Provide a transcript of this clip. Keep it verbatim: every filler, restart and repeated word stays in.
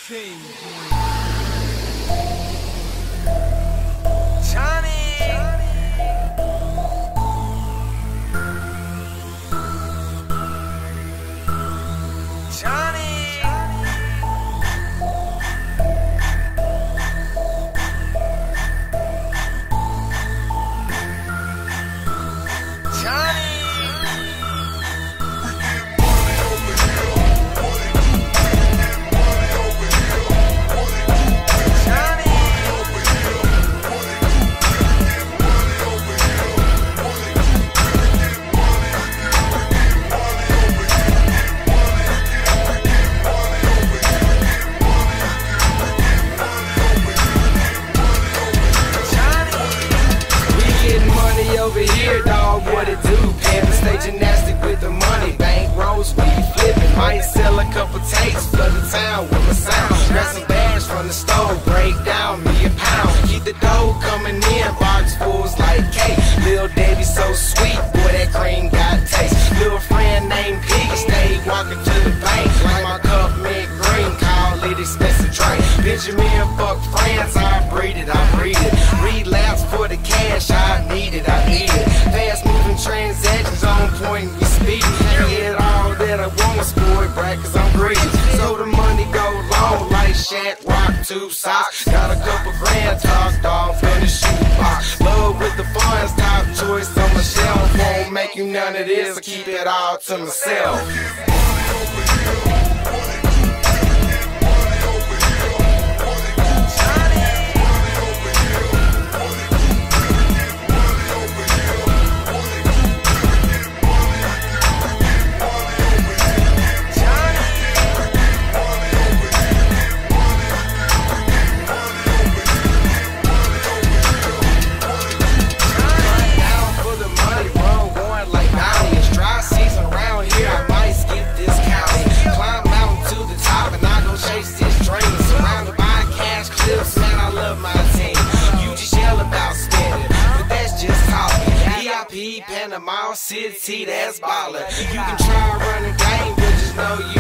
team. Johnny. Johnny. Over here, dog, what it do? Pamper, stay gymnastic with the money. Bank rolls, we flipping. Might sell a couple tapes, flood the town with my sound. Grab some bags from the store, break down me a pound. Keep the dough coming in, box fools like cake. Lil' Debbie so sweet, boy, that cream got taste. Little friend named Piggy, stay walking to the bank. Like my cup mint green, call it expensive drink. Benjamin, fuck friends, I breed it, I breed it. Relapse for the cash, I need it, I need it. Fast moving transactions on point, we speeding. Get all that I want, sport brag, cause I'm greedy. So the money go long like Shaq, Rock, two socks. Got a couple grand talked off in the shoebox. Love with the funds, top choice on my shelf. Won't make you none of this, I keep it all to myself. Panama City, that's ballin'. You can try running game, but just know you